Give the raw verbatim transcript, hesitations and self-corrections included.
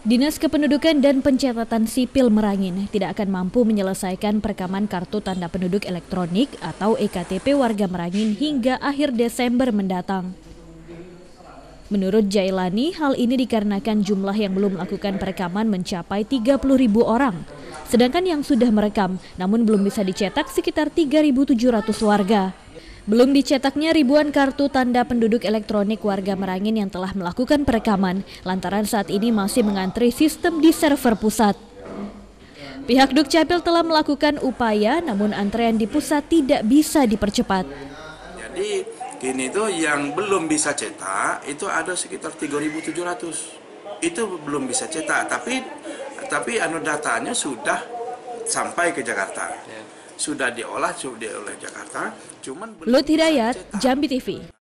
Dinas Kependudukan dan Pencatatan Sipil Merangin tidak akan mampu menyelesaikan perekaman kartu tanda penduduk elektronik atau E K T P warga Merangin hingga akhir Desember mendatang. Menurut Jailani, hal ini dikarenakan jumlah yang belum melakukan perekaman mencapai tiga puluh ribu orang. Sedangkan yang sudah merekam namun belum bisa dicetak sekitar tiga ribu tujuh ratus warga. Belum dicetaknya ribuan kartu tanda penduduk elektronik warga Merangin yang telah melakukan perekaman lantaran saat ini masih mengantri sistem di server pusat. Pihak Dukcapil telah melakukan upaya namun antrean di pusat tidak bisa dipercepat. Jadi ini tuh yang belum bisa cetak itu ada sekitar tiga ribu tujuh ratus. Itu belum bisa cetak tapi tapi anu datanya sudah sampai ke Jakarta. Sudah diolah sudah oleh Jakarta, cuman Lut Hidayat, Jambi T V.